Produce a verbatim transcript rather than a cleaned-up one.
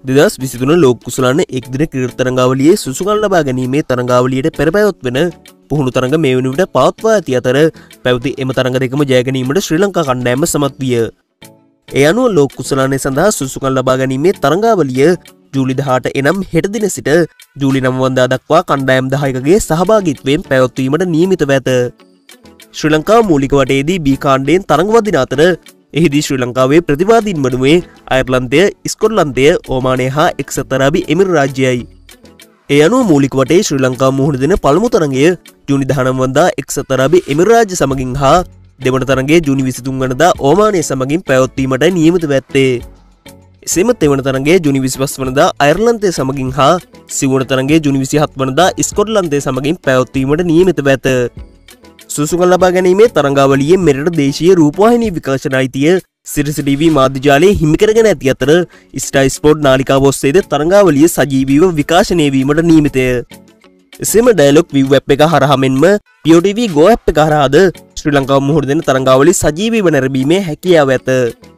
දෙදහස් විසිතුන ලෝක කුසලාන එක් දින ක්‍රීඩා තරඟාවලියේ සුසුකම් ලබා ගැනීමේ තරඟාවලියට පෙර පැවැත්වෙන පුහුණු තරඟ මේ වන විට පවත්වා ඇති අතර පැවති එම තරඟ දෙකම ජය ගැනීමට ශ්‍රී ලංකා කණ්ඩායම සමත් විය. ඒ අනුව ලෝක කුසලානය සඳහා සුසුකම් ලබා ගැනීමේ තරඟාවලිය ජූලි දහඅට එනම් හෙට දින සිට ජූලි නවය වනදා දක්වා කණ්ඩායම් දහයකගේ සහභාගීත්වයෙන් පැවැත්වීමට නියමිතව ඇත. ශ්‍රී ලංකා මූලික වටයේදී බී කාණ්ඩයෙන් තරඟ වදින අතර එහිදී ශ්‍රී ලංකාවේ ප්‍රතිවාදීන් වනුයේ අයර්ලන්තය, ස්කොට්ලන්තය, ඕමානය හා එක්සත් අරාබි එමිරාජ්‍යයයි. ඒ අනුව මූලික වටේ ශ්‍රී ලංකා මුහුණ දෙන පළමු තරඟය ජූනි දහනවය වනදා එක්සත් අරාබි එමිරාජ්‍ය සමගින් හා දෙවන තරඟය ජූනි විසිතුන් වනදා ඕමානය සමගින් පැවැත්වීමට නියමිතව ඇත්තේ. එසේම තෙවන තරඟය ජූනි විසිපහ වනදා අයර්ලන්තය සමගින් හා සිවුවන තරඟය ජූනි විසිහත වනදා ස්කොට්ලන්තය සමගින් පැවැත්වීමට නියමිතව ඇත. සුසුකම් ලබා ගැනීමේ තරඟාවලියේ මෙරට දේශීය රූපවාහිනී විකාශන අයිතිය සිරිස ටීවී මාධ්‍යාලයේ හිමි කරගෙන ඇති අතර ස්ටාර් ස්පෝර්ට් නාලිකාව ඔස්සේද තරඟාවලිය සජීවීව විකාශනය වීමට නියමිතය. එසේම ඩයලොග් විව් ඇප් එක හරහා මෙන්ම පියෝ ටීවී ගෝ ඇප් එක හරහාද ශ්‍රී ලංකාව මුහුණ දෙන තරඟාවලිය සජීවීව නැරඹීමේ හැකියාව ඇත.